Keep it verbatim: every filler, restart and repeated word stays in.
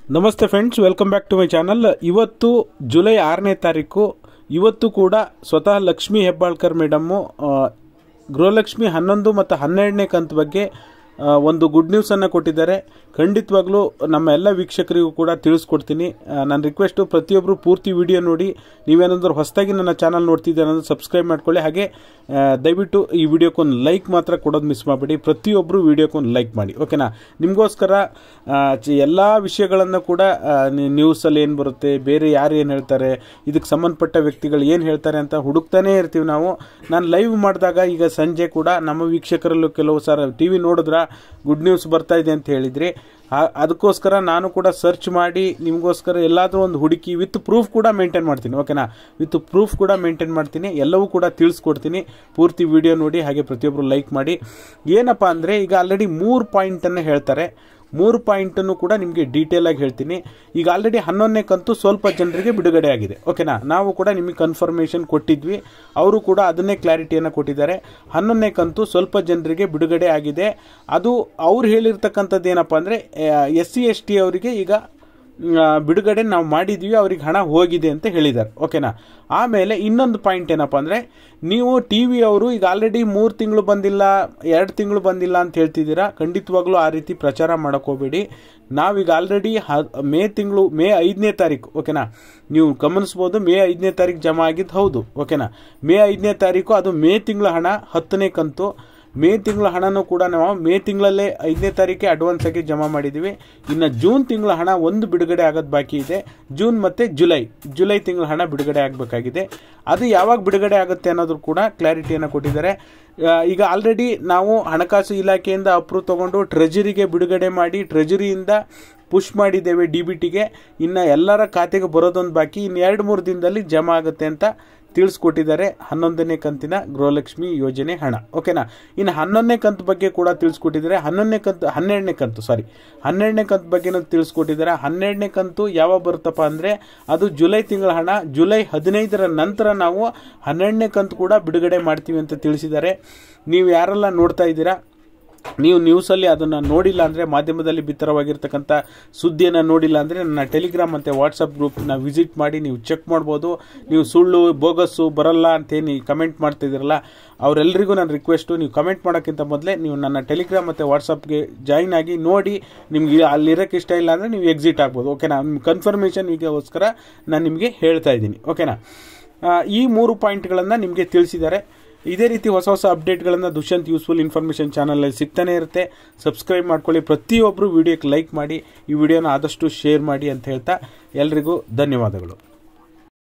ನಮಸ್ತೆ friends, welcome back to my channel. ಇವತ್ತು July ಆರನೇ ತಾರೀಕು. ಇವತ್ತು ಕೂಡ ಸ್ವತಃ ಲಕ್ಷ್ಮೀ ಹೆಬ್ಬಾಳ್ಕರ್ ಮೇಡಮ್ಮು ಗೃಹಲಕ್ಷ್ಮಿ ಹನ್ನೊಂದು ಮತ್ತು ಹನ್ನೆರಡನೇ ಕಂತು ಬಗ್ಗೆ ಒಂದು ಗುಡ್ ನ್ಯೂಸನ್ನು ಕೊಟ್ಟಿದ್ದಾರೆ. ಖಂಡಿತವಾಗ್ಲೂ ನಮ್ಮ ಎಲ್ಲ ವೀಕ್ಷಕರಿಗೂ ಕೂಡ ತಿಳಿಸ್ಕೊಡ್ತೀನಿ. ನನ್ನ ರಿಕ್ವೆಸ್ಟು, ಪ್ರತಿಯೊಬ್ಬರು ಪೂರ್ತಿ ವಿಡಿಯೋ ನೋಡಿ. ನೀವೇನಾದರೂ ಹೊಸದಾಗಿ ನನ್ನ ಚಾನಲ್ ನೋಡ್ತಿದ್ದೀರ ಅಂದರೆ ಸಬ್ಸ್ಕ್ರೈಬ್ ಮಾಡ್ಕೊಳ್ಳಿ. ಹಾಗೆ ದಯವಿಟ್ಟು ಈ ವಿಡಿಯೋಕ್ಕೊಂದು ಲೈಕ್ ಮಾತ್ರ ಕೊಡೋದು ಮಿಸ್ ಮಾಡಬೇಡಿ. ಪ್ರತಿಯೊಬ್ಬರು ವಿಡಿಯೋಕ್ಕೊಂದು ಲೈಕ್ ಮಾಡಿ, ಓಕೆನಾ? ನಿಮಗೋಸ್ಕರ ಎಲ್ಲ ವಿಷಯಗಳನ್ನು ಕೂಡ ನ್ಯೂಸಲ್ಲಿ ಏನು ಬರುತ್ತೆ, ಬೇರೆ ಯಾರು ಏನು ಹೇಳ್ತಾರೆ, ಇದಕ್ಕೆ ಸಂಬಂಧಪಟ್ಟ ವ್ಯಕ್ತಿಗಳು ಏನು ಹೇಳ್ತಾರೆ ಅಂತ ಹುಡುಕ್ತಾನೇ ಇರ್ತೀವಿ ನಾವು. ನಾನು ಲೈವ್ ಮಾಡಿದಾಗ ಈಗ ಸಂಜೆ ಕೂಡ ನಮ್ಮ ವೀಕ್ಷಕರಲ್ಲೂ ಕೆಲವು ಸಲ ಟಿ ವಿ ನೋಡಿದ್ರ ಗುಡ್ ನ್ಯೂಸ್ ಬರ್ತಾ ಇದೆ ಅಂತ ಹೇಳಿದ್ರಿ. ಅದಕ್ಕೋಸ್ಕರ ನಾನು ಕೂಡ ಸರ್ಚ್ ಮಾಡಿ ನಿಮಗೋಸ್ಕರ ಎಲ್ಲಾದರೂ ಒಂದು ಹುಡುಕಿ ವಿತ್ ಪ್ರೂಫ್ ಕೂಡ ಮೇಂಟೈನ್ ಮಾಡ್ತೀನಿ, ಓಕೆನಾ? ವಿತ್ ಪ್ರೂಫ್ ಕೂಡ ಮೇಂಟೈನ್ ಮಾಡ್ತೀನಿ. ಎಲ್ಲವೂ ಕೂಡ ತಿಳಿಸ್ಕೊಡ್ತೀನಿ. ಪೂರ್ತಿ ವಿಡಿಯೋ ನೋಡಿ, ಹಾಗೆ ಪ್ರತಿಯೊಬ್ಬರು ಲೈಕ್ ಮಾಡಿ. ಏನಪ್ಪ ಅಂದರೆ, ಈಗ ಆಲ್ರೆಡಿ ಮೂರು ಪಾಯಿಂಟನ್ನು ಹೇಳ್ತಾರೆ. ಮೂರು ಪಾಯಿಂಟನ್ನು ಕೂಡ ನಿಮಗೆ ಡೀಟೇಲ್ ಆಗಿ ಹೇಳ್ತೀನಿ. ಈಗ ಆಲ್ರೆಡಿ ಹನ್ನೊಂದನೇ ಕಂತು ಸ್ವಲ್ಪ ಜನರಿಗೆ ಬಿಡುಗಡೆ ಆಗಿದೆ, ಓಕೆನಾ? ನಾವು ಕೂಡ ನಿಮಗೆ ಕನ್ಫರ್ಮೇಷನ್ ಕೊಟ್ಟಿದ್ವಿ, ಅವರು ಕೂಡ ಅದನ್ನೇ ಕ್ಲಾರಿಟಿಯನ್ನು ಕೊಟ್ಟಿದ್ದಾರೆ. ಹನ್ನೊಂದನೇ ಕಂತು ಸ್ವಲ್ಪ ಜನರಿಗೆ ಬಿಡುಗಡೆ ಆಗಿದೆ. ಅದು ಅವ್ರು ಹೇಳಿರ್ತಕ್ಕಂಥದ್ದು ಏನಪ್ಪ ಅಂದರೆ, ಎಸ್ ಸಿ ಎಸ್ ಟಿ ಅವರಿಗೆ ಈಗ ಬಿಡುಗಡೆ ನಾವು ಮಾಡಿದ್ವಿ, ಅವ್ರಿಗೆ ಹಣ ಹೋಗಿದೆ ಅಂತ ಹೇಳಿದ್ದಾರೆ, ಓಕೆನಾ? ಆಮೇಲೆ ಇನ್ನೊಂದು ಪಾಯಿಂಟ್ ಏನಪ್ಪ ಅಂದರೆ, ನೀವು ಟಿ ವಿ ಅವರು ಈಗ ಆಲ್ರೆಡಿ ಮೂರು ತಿಂಗಳು ಬಂದಿಲ್ಲ, ಎರಡು ತಿಂಗಳು ಬಂದಿಲ್ಲ ಅಂತ ಹೇಳ್ತಿದ್ದೀರಾ. ಖಂಡಿತವಾಗ್ಲೂ ಆ ರೀತಿ ಪ್ರಚಾರ ಮಾಡೋಕೆ ಹೋಗಬೇಡಿ. ನಾವೀಗ ಆಲ್ರೆಡಿ ಹ ಮೇ ತಿಂಗಳು ಮೇ ಐದನೇ ತಾರೀಕು, ಓಕೆನಾ? ನೀವು ಗಮನಿಸ್ಬೋದು, ಮೇ ಐದನೇ ತಾರೀಕು ಜಮಾ ಆಗಿದ್ದು ಹೌದು, ಓಕೆನಾ? ಮೇ ಐದನೇ ತಾರೀಕು ಅದು ಮೇ ತಿಂಗಳ ಹಣ, ಹತ್ತನೇ ಕಂತು. ಮೇ ತಿಂಗಳ ಹಣನೂ ಕೂಡ ನಾವು ಮೇ ತಿಂಗಳಲ್ಲೇ ಐದನೇ ತಾರೀಕೆ ಅಡ್ವಾನ್ಸ್ ಆಗಿ ಜಮಾ ಮಾಡಿದ್ದೀವಿ. ಇನ್ನು ಜೂನ್ ತಿಂಗಳ ಹಣ ಒಂದು ಬಿಡುಗಡೆ ಆಗೋದು ಬಾಕಿ ಇದೆ. ಜೂನ್ ಮತ್ತು ಜುಲೈ ಜುಲೈ ತಿಂಗಳ ಹಣ ಬಿಡುಗಡೆ ಆಗಬೇಕಾಗಿದೆ. ಅದು ಯಾವಾಗ ಬಿಡುಗಡೆ ಆಗುತ್ತೆ ಅನ್ನೋದು ಕೂಡ ಕ್ಲಾರಿಟಿಯನ್ನು ಕೊಟ್ಟಿದ್ದಾರೆ. ಈಗ ಆಲ್ರೆಡಿ ನಾವು ಹಣಕಾಸು ಇಲಾಖೆಯಿಂದ ಅಪ್ರೂವ್ ತೊಗೊಂಡು ಟ್ರೆಜರಿಗೆ ಬಿಡುಗಡೆ ಮಾಡಿ, ಟ್ರೆಜರಿಯಿಂದ ಪುಷ್ ಮಾಡಿದ್ದೇವೆ ಡಿ ಬಿ ಟಿಗೆ. ಇನ್ನು ಎಲ್ಲರ ಖಾತೆಗೆ ಬರೋದೊಂದು ಬಾಕಿ, ಇನ್ನು ಎರಡು ಮೂರು ದಿನದಲ್ಲಿ ಜಮಾ ಆಗುತ್ತೆ ಅಂತ ತಿಳಿಸ್ಕೊಟ್ಟಿದ್ದಾರೆ. ಹನ್ನೊಂದನೇ ಕಂತಿನ ಗೃಹಲಕ್ಷ್ಮಿ ಯೋಜನೆ ಹಣ, ಓಕೆನಾ? ಇನ್ನು ಹನ್ನೊಂದನೇ ಕಂತು ಬಗ್ಗೆ ಕೂಡ ತಿಳಿಸ್ಕೊಟ್ಟಿದ್ದಾರೆ. ಹನ್ನೊಂದನೇ ಕಂತು ಹನ್ನೆರಡನೇ ಕಂತು ಸಾರಿ ಹನ್ನೆರಡನೇ ಕಂತು ಬಗ್ಗೆನೂ ತಿಳಿಸ್ಕೊಟ್ಟಿದ್ದಾರೆ. ಹನ್ನೆರಡನೇ ಕಂತು ಯಾವಾಗ ಬರುತ್ತಪ್ಪ ಅಂದರೆ, ಅದು ಜುಲೈ ತಿಂಗಳ ಹಣ. ಜುಲೈ ಹದಿನೈದರ ನಂತರ ನಾವು ಹನ್ನೆರಡನೇ ಕಂತು ಕೂಡ ಬಿಡುಗಡೆ ಮಾಡ್ತೀವಿ ಅಂತ ತಿಳಿಸಿದ್ದಾರೆ. ನೀವು ಯಾರೆಲ್ಲ ನೋಡ್ತಾ ಇದ್ದೀರಾ, ನೀವು ನ್ಯೂಸಲ್ಲಿ ಅದನ್ನು ನೋಡಿಲ್ಲ ಅಂದರೆ, ಮಾಧ್ಯಮದಲ್ಲಿ ಬಿತ್ತರವಾಗಿರ್ತಕ್ಕಂಥ ಸುದ್ದಿಯನ್ನು ನೋಡಿಲ್ಲ ಅಂದರೆ, ನನ್ನ ಟೆಲಿಗ್ರಾಮ್ ಮತ್ತು ವಾಟ್ಸಪ್ ಗ್ರೂಪ್ನ ವಿಸಿಟ್ ಮಾಡಿ ನೀವು ಚೆಕ್ ಮಾಡ್ಬೋದು. ನೀವು ಸುಳ್ಳು ಬೋಗಸ್ಸು ಬರಲ್ಲ ಅಂತೇನು ಕಮೆಂಟ್ ಮಾಡ್ತಿದ್ದೀರಲ್ಲ, ಅವರೆಲ್ಲರಿಗೂ ನನ್ನ ರಿಕ್ವೆಸ್ಟು, ನೀವು ಕಮೆಂಟ್ ಮಾಡೋಕ್ಕಿಂತ ಮೊದಲೇ ನೀವು ನನ್ನ ಟೆಲಿಗ್ರಾಮ್ ಮತ್ತು ವಾಟ್ಸಪ್ಗೆ ಜಾಯಿನ್ ಆಗಿ ನೋಡಿ. ನಿಮ್ಗೆ ಅಲ್ಲಿರೋಕ್ಕೆ ಇಷ್ಟ ಇಲ್ಲ ಅಂದರೆ ನೀವು ಎಕ್ಸಿಟ್ ಆಗ್ಬೋದು, ಓಕೆನಾ? ನಿಮ್ಮ ಕನ್ಫರ್ಮೇಷನ್ ಈಗೋಸ್ಕರ ನಾನು ನಿಮಗೆ ಹೇಳ್ತಾ ಇದ್ದೀನಿ, ಓಕೆನಾ? ಈ ಮೂರು ಪಾಯಿಂಟ್ಗಳನ್ನು ನಿಮಗೆ ತಿಳಿಸಿದ್ದಾರೆ. ಇದೇ ರೀತಿ ಹೊಸ ಹೊಸ ಅಪ್ಡೇಟ್ಗಳನ್ನು ದುಷ್ಯಂತ್ ಯೂಸ್ಫುಲ್ ಇನ್ಫಾರ್ಮೇಷನ್ ಚಾನಲಲ್ಲಿ ಸಿಗ್ತಾನೆ ಇರುತ್ತೆ. ಸಬ್ಸ್ಕ್ರೈಬ್ ಮಾಡ್ಕೊಳ್ಳಿ. ಪ್ರತಿಯೊಬ್ಬರು ವಿಡಿಯೋಕ್ಕೆ ಲೈಕ್ ಮಾಡಿ, ಈ ವಿಡಿಯೋನ ಆದಷ್ಟು ಶೇರ್ ಮಾಡಿ ಅಂತ ಹೇಳ್ತಾ ಎಲ್ರಿಗೂ ಧನ್ಯವಾದಗಳು.